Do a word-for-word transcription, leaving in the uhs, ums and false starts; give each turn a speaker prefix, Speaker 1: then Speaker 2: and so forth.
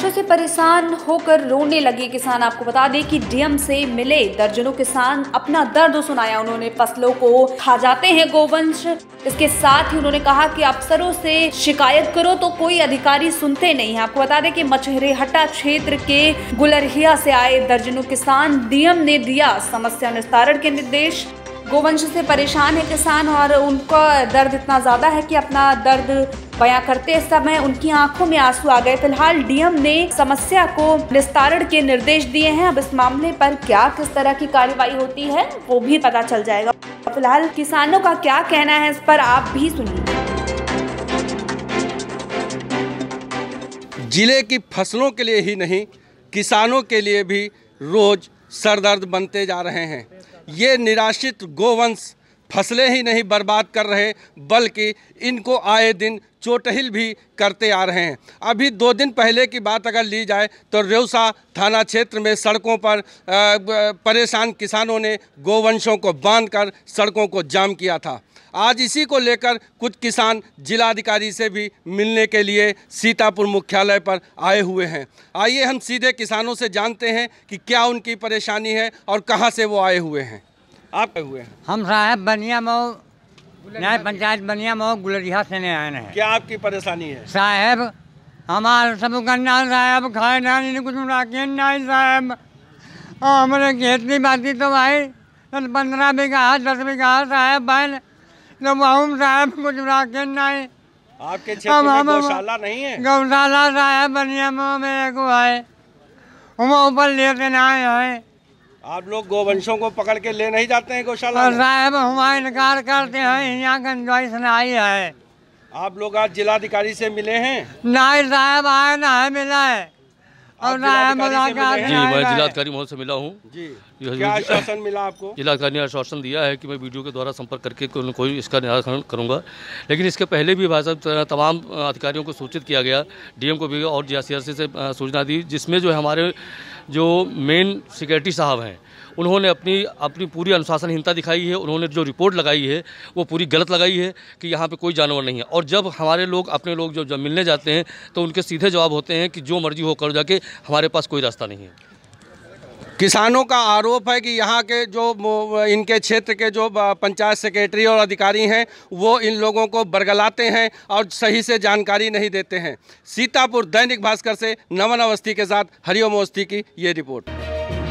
Speaker 1: गोवंशों से परेशान होकर रोने लगे किसान। आपको बता दें कि डीएम से मिले दर्जनों किसान, अपना दर्द सुनाया उन्होंने। फसलों को खा जाते हैं गोवंश। इसके साथ ही उन्होंने कहा कि अफसरों से शिकायत करो तो कोई अधिकारी सुनते नहीं है। आपको बता दें कि मछरेहटा क्षेत्र के गुलरहिया से आए दर्जनों किसान, डीएम ने दिया समस्या निस्तारण के निर्देश। गोवंश से परेशान है किसान और उनका दर्द इतना ज़्यादा है कि अपना दर्द बयां करते समय उनकी आंखों में आंसू आ गए। फिलहाल डीएम ने समस्या को निस्तारण के निर्देश दिए हैं। अब इस मामले पर क्या किस तरह की कार्रवाई होती है वो भी पता चल जाएगा। फिलहाल किसानों का क्या कहना है इस पर आप भी सुनिए।
Speaker 2: जिले की फसलों के लिए ही नहीं, किसानों के लिए भी रोज सरदर्द बनते जा रहे हैं। ये निराश्रित गोवंश फसलें ही नहीं बर्बाद कर रहे, बल्कि इनको आए दिन चोटहिल भी करते आ रहे हैं। अभी दो दिन पहले की बात अगर ली जाए तो रेउसा थाना क्षेत्र में सड़कों पर परेशान किसानों ने गोवंशों को बांधकर सड़कों को जाम किया था। आज इसी को लेकर कुछ किसान जिलाधिकारी से भी मिलने के लिए सीतापुर मुख्यालय पर आए हुए हैं। आइए हम सीधे किसानों से जानते हैं कि क्या उनकी परेशानी है और कहां से वो आए हुए हैं। आप आए हुए हैं?
Speaker 3: हम साहब बनिया मऊ न्याय पंचायत बनिया मऊ गुलरिया से नहीं आए हैं।
Speaker 2: क्या आपकी परेशानी है?
Speaker 3: साहब हमारे सब करना साहब खाए ना नहीं कुछ राकेन नहीं साहब। और हमारे खेत की बाती तो भाई पंद्रह बीघा दस बीघा साहब बहन तो बहुम साहब कुछ राकेन नहीं।
Speaker 2: आपके क्षेत्र में गौशाला नहीं है?
Speaker 3: गौशाला साहब बनिया मऊ में एक है, हम ऊपर लेते ना आए।
Speaker 2: आप लोग गोवंशों को पकड़ के ले नहीं जाते हैं गौशाला में?
Speaker 3: साहब हमारा इनकार करते हैं, यहाँ गुंजाइश नहीं है।
Speaker 2: आप लोग आज जिलाधिकारी से मिले हैं?
Speaker 3: नहीं साहब आए ना है मिला है और ना है मुलाकात।
Speaker 4: जी मैं जिलाधिकारी महोदय से मिला हूँ जी।
Speaker 2: क्या आश्वासन मिला आपको?
Speaker 4: जिलाधिकारी ने आश्वासन दिया है कि मैं वीडियो के द्वारा संपर्क करके को, कोई इसका निराकरण करूंगा। लेकिन इसके पहले भी भाई साहब तमाम अधिकारियों को सूचित किया गया, डीएम को भी और जीआईसीआरसी से सूचना दी, जिसमें जो है हमारे जो मेन सिक्योरिटी साहब हैं उन्होंने अपनी अपनी पूरी अनुशासनहीनता दिखाई है। उन्होंने जो रिपोर्ट लगाई है वो पूरी गलत लगाई है कि यहाँ पे कोई जानवर नहीं है। और जब हमारे लोग अपने लोग जो जब मिलने जाते हैं तो उनके सीधे जवाब होते हैं कि जो मर्जी हो कर जाके, हमारे पास कोई रास्ता नहीं है।
Speaker 2: किसानों का आरोप है कि यहाँ के जो इनके क्षेत्र के जो पंचायत सेक्रेटरी और अधिकारी हैं वो इन लोगों को बरगलाते हैं और सही से जानकारी नहीं देते हैं। सीतापुर दैनिक भास्कर से नमन अवस्थी के साथ हरिओम अवस्थी की ये रिपोर्ट।